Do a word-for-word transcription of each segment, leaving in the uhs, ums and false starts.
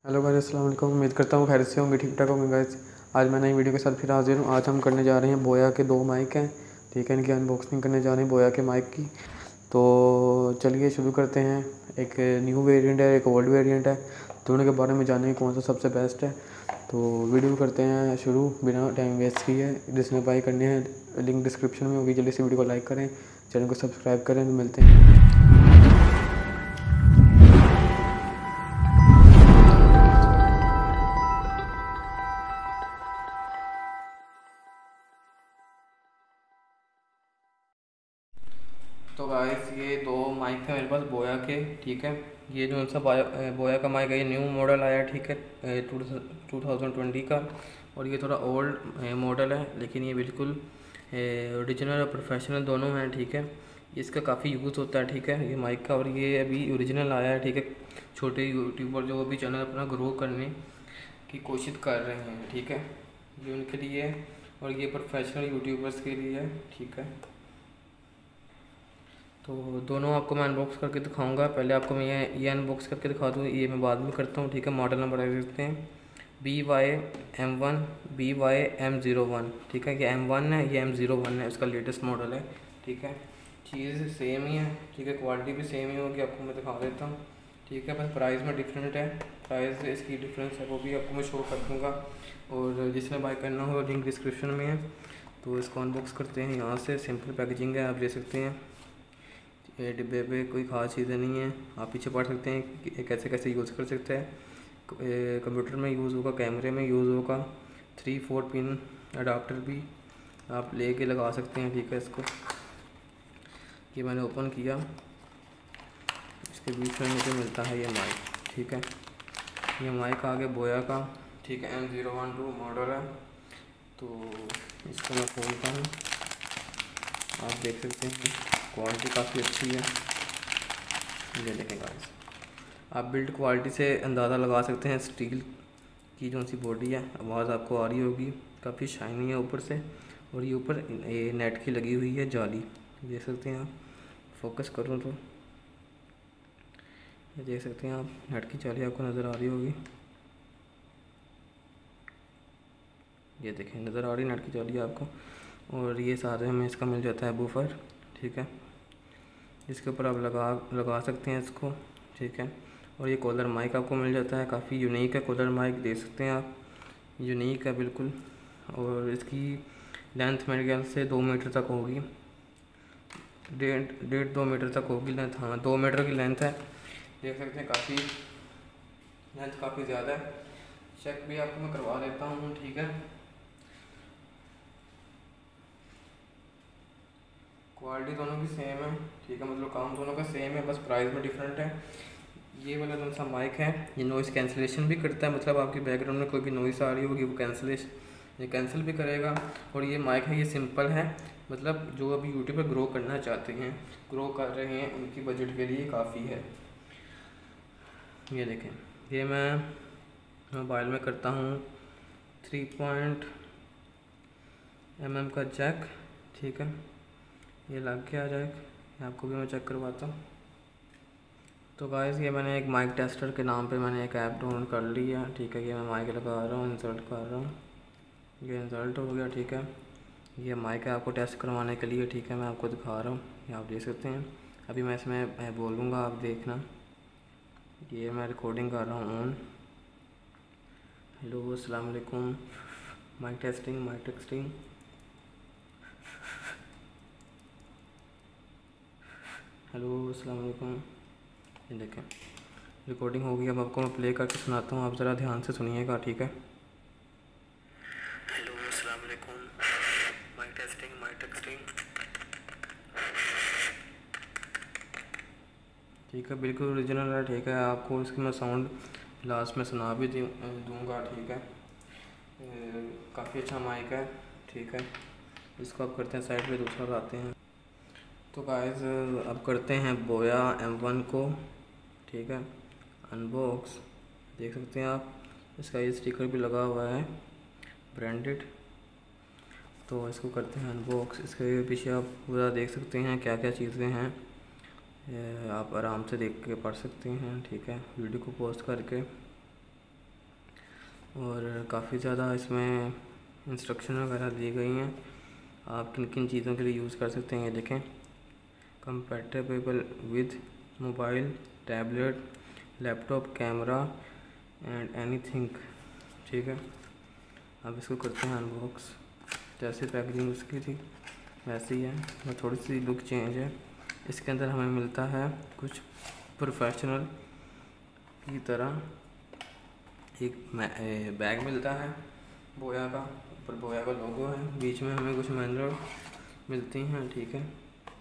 Hello guys, अस्सलाम वालेकुम। उम्मीद करता हूँ खैरियत से होंगे, ठीक ठाक होंगे गाइस। आज मैं नई वीडियो के साथ फिर हाजिर हूँ। आज हम करने जा रहे हैं बोया के दो माइक हैं, ठीक है। इनकी अनबॉक्सिंग करने जा रहे हैं बोया के माइक की। तो चलिए शुरू करते हैं। एक न्यू वेरिएंट है, एक ओल्ड वेरिएंट है। दोनों के बारे में जानेंगे कौन सा सबसे बेस्ट है। तो वीडियो करते हैं शुरू बिना टाइम वेस्ट किए। जिसने बाई करने हैं लिंक डिस्क्रिप्शन में होगी। जल्दी से वीडियो को लाइक करें, चैनल को सब्सक्राइब करें। तो मिलते हैं। तो गाइस ये दो माइक है मेरे पास बोया के, ठीक है। ये जो सा बोया का माइक है, ये न्यू मॉडल आया, ठीक है, टू थाउजेंड ट्वेंटी का। और ये थोड़ा ओल्ड मॉडल है, लेकिन ये बिल्कुल ओरिजिनल और प्रोफेशनल दोनों हैं, ठीक है। इसका काफ़ी यूज़ होता है, ठीक है, ये माइक का। और ये अभी ओरिजिनल आया है, ठीक है। छोटे यूट्यूबर जो अभी चैनल अपना ग्रो करने की कोशिश कर रहे हैं, ठीक है, ये उनके लिए है। और ये प्रोफेशनल यूट्यूबर्स के लिए है, ठीक है। तो दोनों आपको मैं अनबॉक्स करके दिखाऊंगा। पहले आपको मैं ये ये अनबॉक्स करके दिखा दूँ, ये मैं बाद में करता हूँ, ठीक है। मॉडल नंबर देख सकते हैं B Y M one B Y M zero one, ठीक है। ये एम वन है, ये एम ज़ीरो वन है, इसका लेटेस्ट मॉडल है, ठीक है। चीज़ सेम ही है, ठीक है। क्वालिटी भी सेम ही होगी, आपको मैं दिखा देता हूँ, ठीक है। बस प्राइस में डिफरेंट है, प्राइस इसकी डिफरेंस है, वो भी आपको मैं शो कर दूँगा। और जिसने बाय करना हो लिंक डिस्क्रिप्शन में है। तो इसको अनबॉक्स करते हैं यहाँ से। सिंपल पैकेजिंग है, आप देख सकते हैं। ये डिब्बे पे कोई ख़ास चीज़ें नहीं है, आप पीछे पढ़ सकते हैं कि कैसे कैसे यूज़ कर सकते हैं। कंप्यूटर में यूज़ होगा, कैमरे में यूज़ होगा। थ्री फोर पिन अडाप्टर भी आप लेके लगा सकते हैं, ठीक है। इसको ये मैंने ओपन किया, इसके बीच में मुझे मिलता है ये माइक, ठीक है। ये माइक आगे बोया का, ठीक है, M zero one two model है। तो इसको मैं खोलता हूँ, आप देख सकते हैं क्वालिटी काफ़ी अच्छी है। ये देखें गाइस, आप बिल्ड क्वालिटी से अंदाज़ा लगा सकते हैं। स्टील की जो सी बॉडी है, आवाज़ आपको आ रही होगी, काफ़ी शाइनी है ऊपर से। और ये ऊपर ये नेट की लगी हुई है जाली, देख सकते हैं आप। फोकस करूँ तो ये देख सकते हैं आप, नेट की जाली आपको नज़र आ रही होगी। ये देखें, नज़र आ रही नेट की जाली आपको। और ये सारे में इसका मिल जाता है बूफर, ठीक है। इसके ऊपर आप लगा लगा सकते हैं इसको, ठीक है। और ये कॉलर माइक आपको मिल जाता है, काफ़ी यूनिक है कॉलर माइक, देख सकते हैं आप, यूनिक है बिल्कुल। और इसकी लेंथ मेरे ख्याल से दो मीटर तक होगी, डेढ़ डेढ़ दो मीटर तक होगी लेंथ। हाँ, दो मीटर की लेंथ है, देख सकते हैं। काफ़ी लेंथ काफ़ी ज़्यादा है। चेक भी आपको मैं करवा देता हूँ, ठीक है। क्वालिटी दोनों की सेम है, ठीक है, मतलब काम दोनों का सेम है, बस प्राइस में डिफरेंट है। ये वाला कौन सा माइक है, ये नॉइज़ कैंसिलेशन भी करता है, मतलब आपकी बैकग्राउंड में कोई भी नॉइज़ आ रही होगी वो कैंसिलेशन ये कैंसिल भी करेगा। और ये माइक है, ये सिंपल है, मतलब जो अभी यूट्यूब पर ग्रो करना चाहते हैं, ग्रो कर रहे हैं, उनकी बजट के लिए काफ़ी है। ये देखें, ये मैं मोबाइल में करता हूँ थ्री पॉइंट एम एम का जैक, ठीक है। ये लग गया जैक, आपको भी मैं चेक करवाता हूँ। तो गाइस, ये मैंने एक माइक टेस्टर के नाम पे मैंने एक ऐप डाउनलोड कर ली है, ठीक है। ये मैं माइक लगा रहा हूँ, इंसर्ट कर रहा हूँ, ये इंसर्ट हो गया, ठीक है। ये माइक है आपको टेस्ट करवाने के लिए, ठीक है, मैं आपको दिखा रहा हूँ, ये आप देख सकते हैं। अभी मैं इसमें बोलूँगा, आप देखना। ये मैं रिकॉर्डिंग कर रहा हूँ ऑन। हेलो, अस्सलाम वालेकुम, mic testing mic testing. Hello, अस्सलाम वालेकुम। ये देखें, रिकॉर्डिंग होगी। अब आपको मैं प्ले करके सुनाता हूँ, आप ज़रा ध्यान से सुनिएगा, ठीक है। हेलो, अस्सलाम वालेकुम, माइक टेस्टिंग माइक टेस्टिंग, ठीक है, बिल्कुल ओरिजिनल है, ठीक है। आपको इसकी मैं साउंड लास्ट में सुना भी दूँगा, ठीक है। काफ़ी अच्छा माइक है, ठीक है। इसको आप करते हैं साइड पे, दूसरा लाते हैं। तो गाइस, अब करते हैं बोया एम वन को, ठीक है, अनबॉक्स। देख सकते हैं आप, इसका ये स्टिकर भी लगा हुआ है ब्रांडेड। तो इसको करते हैं अनबॉक्स। इसके पीछे आप पूरा देख सकते हैं क्या क्या चीज़ें हैं, आप आराम से देख के पढ़ सकते हैं, ठीक है, वीडियो को पॉज करके। और काफ़ी ज़्यादा इसमें इंस्ट्रक्शन वगैरह दी गई हैं, आप किन किन चीज़ों के लिए यूज़ कर सकते हैं। ये देखें, compatible with mobile, tablet, laptop, camera and anything. ठीक है, अब इसको करते हैं अनबॉक्स। जैसे पैकेजिंग उसकी थी वैसे ही है, और थोड़ी सी लुक चेंज है। इसके अंदर हमें मिलता है कुछ प्रोफेशनल की तरह एक बैग मिलता है बोया का, ऊपर बोया का लोगो है, बीच में हमें कुछ मैनुअल मिलती हैं। ठीक है,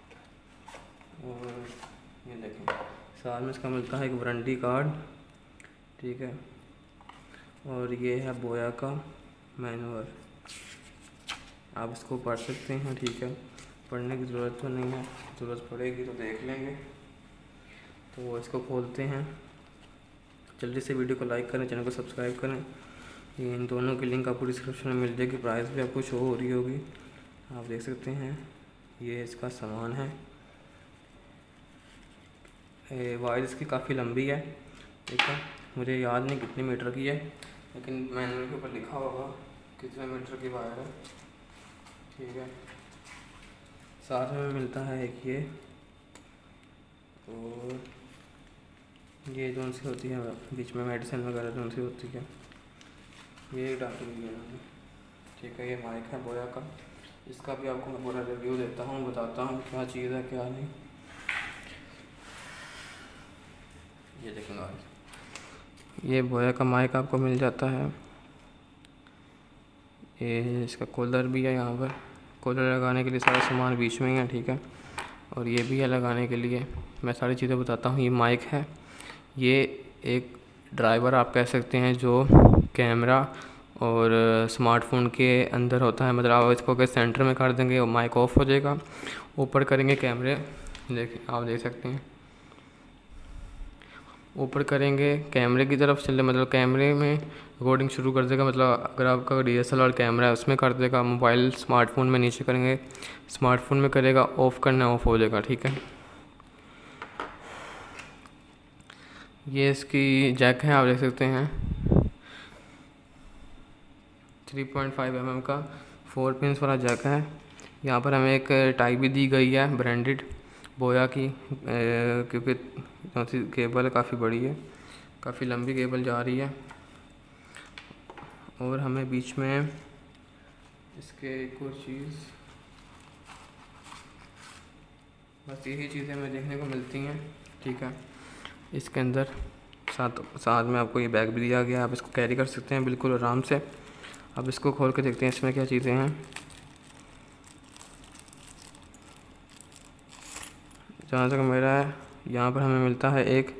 और ये देखें साथ में इसका मिलता है एक वारंटी कार्ड। ठीक है, और ये है बोया का मैनुअल, आप इसको पढ़ सकते हैं। ठीक है, पढ़ने की ज़रूरत तो नहीं है, ज़रूरत पड़ेगी तो देख लेंगे। तो इसको खोलते हैं, जल्दी से वीडियो को लाइक करें, चैनल को सब्सक्राइब करें। ये इन दोनों की लिंक आपको डिस्क्रिप्शन में मिल जाएगी, प्राइस भी आपको शो हो रही होगी, आप देख सकते हैं। ये इसका सामान है, वायर इसकी काफ़ी लंबी है। ठीक है, मुझे याद नहीं कितने मीटर की है, लेकिन मैनुअल के ऊपर लिखा होगा कितने मीटर की वायर है। ठीक है, साथ में मिलता है एक ये, और ये जोन सी होती है बीच में मेडिसिन वगैरह जोन सी होती है, ये डाली हुई है मैंने। ठीक है, ये माइक है बोया का, इसका भी आपको मैं पूरा रिव्यू देता हूँ, बताता हूँ क्या चीज़ है क्या नहीं। ये देखेंगे, ये बोया का माइक आपको मिल जाता है। ये इसका कूलर भी है, यहाँ पर कूलर लगाने के लिए सारा सामान बीच में ही है। ठीक है, और ये भी है लगाने के लिए, मैं सारी चीज़ें बताता हूँ। ये माइक है, ये एक ड्राइवर आप कह सकते हैं जो कैमरा और स्मार्टफोन के अंदर होता है, मतलब आप इसको अगर सेंटर में कर देंगे माइक ऑफ हो जाएगा, ऊपर करेंगे कैमरे, देखिए आप देख सकते हैं, ऊपर करेंगे कैमरे की तरफ चले, मतलब कैमरे में रिकॉर्डिंग शुरू कर देगा। मतलब अगर आपका D S L R camera है उसमें कर देगा, मोबाइल स्मार्टफोन में नीचे करेंगे, स्मार्टफोन में करेगा, ऑफ़ करना ऑफ हो जाएगा। ठीक है, ये इसकी जैक है, आप देख सकते हैं, three point five M M का फोर पिंस वाला जैक है। यहाँ पर हमें एक टाई भी दी गई है ब्रांडेड बोया की, क्योंकि केबल काफ़ी बड़ी है, काफ़ी लंबी केबल जा रही है। और हमें बीच में इसके एक और चीज़, बस यही चीज़ें हमें देखने को मिलती हैं। ठीक है, इसके अंदर साथ साथ में आपको ये बैग भी दिया गया, आप इसको कैरी कर सकते हैं बिल्कुल आराम से। अब इसको खोल के देखते हैं इसमें क्या चीज़ें हैं। जहाँ तक मेरा है, यहाँ पर हमें मिलता है एक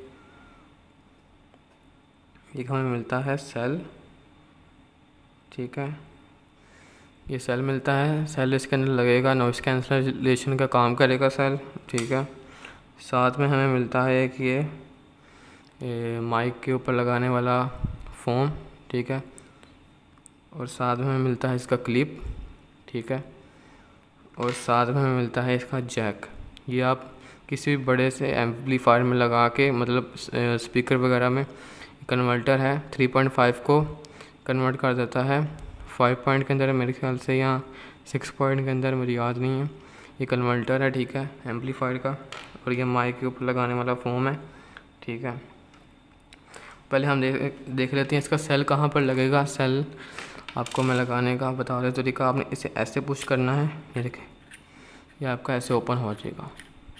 एक हमें मिलता है सेल। ठीक है, ये सेल मिलता है, सेल इसके अंदर लगेगा, नॉइस कैंसलेशन का काम करेगा सेल। ठीक है, साथ में हमें मिलता है एक ये, ये माइक के ऊपर लगाने वाला फोम। ठीक है, और साथ में हमें मिलता है इसका क्लिप। ठीक है, और साथ में हमें मिलता है इसका जैक। ये आप किसी भी बड़े से एम्पलीफायर में लगा के, मतलब स्पीकर वगैरह में, कन्वर्टर है, थ्री पॉइंट फाइव को कन्वर्ट कर देता है फाइव पॉइंट के अंदर, मेरे ख्याल से यहाँ सिक्स पॉइंट के अंदर, मुझे याद नहीं है। ये कन्वर्टर है, ठीक है, एम्पलीफायर का, और ये माइक के ऊपर लगाने वाला फोम है। ठीक है, पहले हम देख देख लेते हैं इसका सेल कहाँ पर लगेगा। सेल आपको मैं लगाने का बता रहा तरीका, आपने इसे ऐसे पुश करना है, ये देखें, ये आपका ऐसे ओपन हो जाएगा।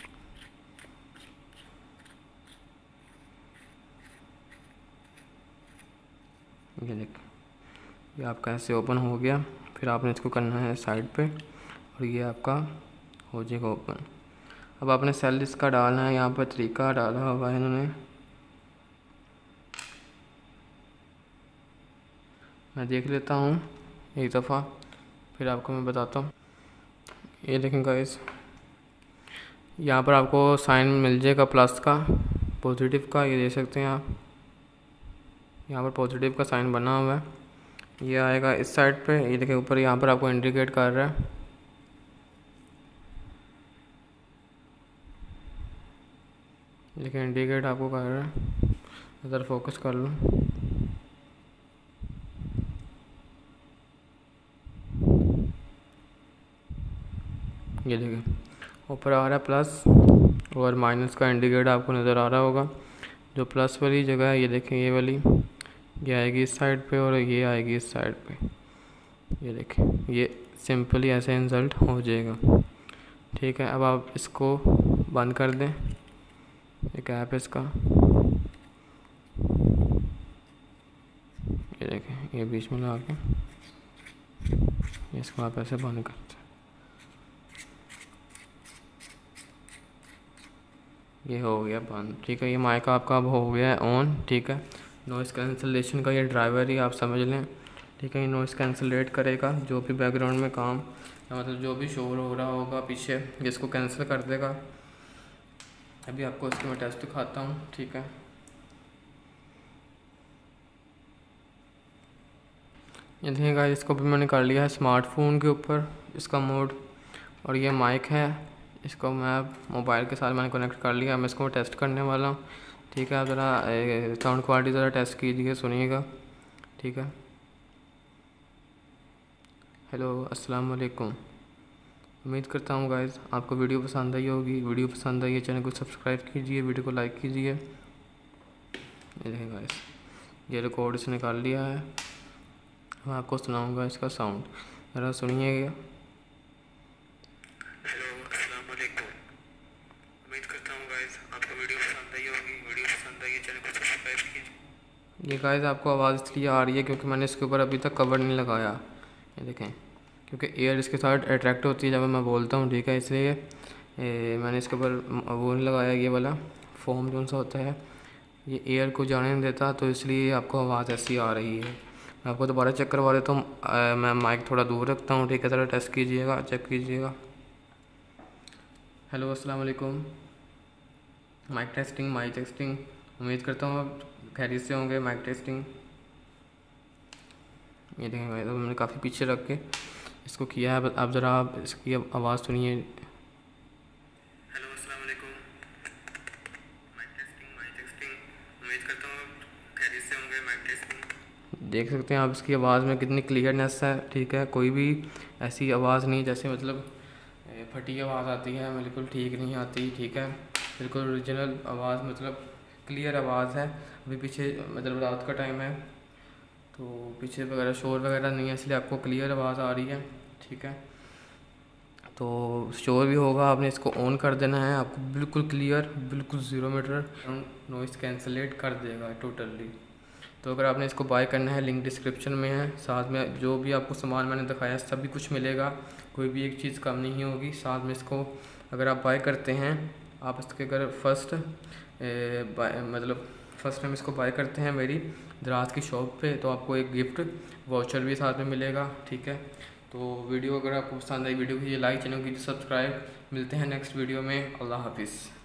ये देखें, ये आपका ऐसे ओपन हो गया। फिर आपने इसको करना है साइड पे, और ये आपका हो जाएगा ओपन। अब आपने सेल इसका डालना है, यहाँ पर तरीका डाला हुआ है इन्होंने, मैं देख लेता हूँ एक दफ़ा, फिर आपको मैं बताता हूँ। ये देखें गाइस, यहाँ पर आपको साइन मिल जाएगा प्लस का, पॉजिटिव का, ये देख सकते हैं आप, यहाँ पर पॉजिटिव का साइन बना हुआ है। ये आएगा इस साइड पे, ये देखिए ऊपर यहाँ पर आपको इंडिकेट कर रहा है। देखिए इंडिकेट आपको कर रहा है, इधर फोकस कर लो। ये देखिए ऊपर आ रहा है प्लस और माइनस का इंडिकेटर आपको नज़र आ रहा होगा। जो प्लस वाली जगह है ये देखें, ये वाली ये आएगी इस साइड पे और ये आएगी इस साइड पे। ये देखें, ये सिंपली ऐसे इंसर्ट हो जाएगा। ठीक है, अब आप इसको बंद कर दें। एक ऐप है इसका, ये देखें, ये बीच में लगा के इसको आप ऐसे बंद करते हैं। ये हो गया बंद। ठीक है, ये माइक आपका अब हो गया है ऑन। ठीक है, नॉइज़ कैंसलेशन का ये ड्राइवर ही आप समझ लें। ठीक है, ये नॉइज़ कैंसलेट करेगा जो भी बैकग्राउंड में काम, मतलब जो भी शोर हो रहा होगा पीछे, इसको कैंसिल कर देगा। अभी आपको इसके मैं टेस्ट दिखाता हूँ। ठीक है, ये देखिए गाइस, इसको भी मैंने कर लिया है स्मार्टफोन के ऊपर इसका मोड, और ये माइक है, इसको मैं मोबाइल के साथ मैंने कनेक्ट कर लिया। मैं इसको टेस्ट करने वाला हूँ। ठीक है, आप ज़रा साउंड क्वालिटी ज़रा टेस्ट कीजिए, सुनिएगा। ठीक है, हेलो अस्सलाम वालेकुम। उम्मीद करता हूँ गाइस आपको वीडियो पसंद आई होगी। वीडियो पसंद आई है चैनल को सब्सक्राइब कीजिए, वीडियो को लाइक कीजिए। ये देखिए गाइस, ये रिकॉर्ड इसने निकाल लिया है। मैं आपको सुनाऊंगा इसका साउंड, ज़रा सुनिएगा। हेलो अस्सलाम वालेकुम। उम्मीद करता हूँ गाइस आपको वीडियो पसंद आई होगी। वीडियो पसंद आई है चैनल को सब्सक्राइब कीजिए। ये गाइस आपको आवाज़ इसलिए आ रही है क्योंकि मैंने इसके ऊपर अभी तक कवर नहीं लगाया। ये देखें, क्योंकि एयर इसके साथ अट्रैक्ट होती है जब मैं बोलता हूँ। ठीक है, इसलिए मैंने इसके ऊपर वो नहीं लगाया, ये वाला फोम जो सा होता है, ये एयर को जाने नहीं देता, तो इसलिए आपको आवाज़ ऐसी आ रही है। मैं आपको दोबारा चेक करवा देता हूँ। मैं माइक थोड़ा दूर रखता हूँ। ठीक है, ज़रा टेस्ट कीजिएगा, चेक कीजिएगा। हेलो अस्सलाम वालेकुम। Mic testing, mic testing. उम्मीद करता हूँ आप खैरियत से होंगे। Mic testing. ये देखें भाई, तो मैंने काफ़ी पीछे रख के इसको किया है। अब ज़रा आप इसकी आवाज़ सुनिए। हेलो अस्सलाम वालेकुम। Mic testing, mic testing. उम्मीद करता हूँ खैरियत से होंगे। Mic testing. देख सकते हैं आप इसकी आवाज़ में कितनी क्लियरनेस है। ठीक है, कोई भी ऐसी आवाज़ नहीं जैसे मतलब फटी आवाज़ आती है, बिल्कुल ठीक नहीं आती। ठीक है, बिल्कुल ओरिजिनल आवाज़, मतलब क्लियर आवाज़ है। अभी पीछे मतलब रात का टाइम है तो पीछे वगैरह शोर वगैरह नहीं है, इसलिए आपको क्लियर आवाज़ आ रही है। ठीक है, तो शोर भी होगा, आपने इसको ऑन कर देना है, आपको बिल्कुल क्लियर, बिल्कुल ज़ीरो मीटर नॉइज़ कैंसलेट कर देगा टोटली। तो अगर आपने इसको बाय करना है, लिंक डिस्क्रिप्शन में है। साथ में जो भी आपको सामान मैंने दिखाया सभी कुछ मिलेगा, कोई भी एक चीज़ कम नहीं होगी। साथ में इसको अगर आप बाय करते हैं, आप इसके अगर फर्स्ट मतलब फर्स्ट टाइम इसको बाय करते हैं मेरी दराज की शॉप पे, तो आपको एक गिफ्ट वाउचर भी साथ में मिलेगा। ठीक है, तो वीडियो अगर आपको पसंद आई, वीडियो कीजिए लाइक, चैनल कीजिए सब्सक्राइब। मिलते हैं नेक्स्ट वीडियो में। अल्लाह हाफिज़।